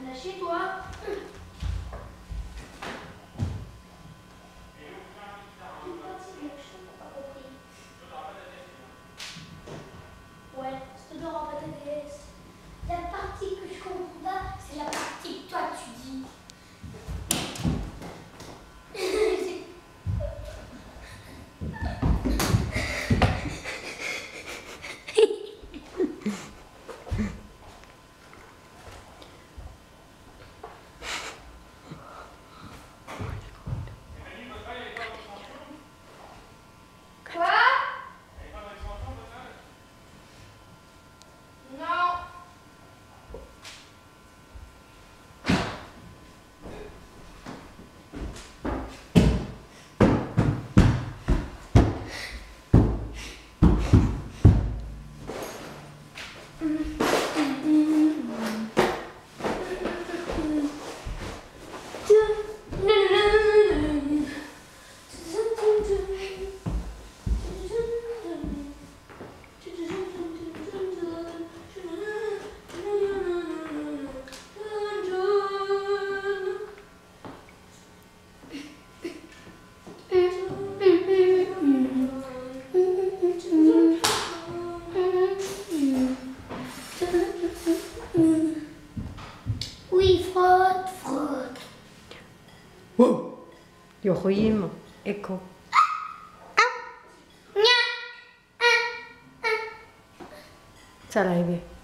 chez toi. Ouais, c'est de en PTDS. La partie que je comprends pas, c'est la partie que toi tu dis. Quoi? Non. Oui, frotte, frotte. Wow. Joachim, ecco. Ce l'hai.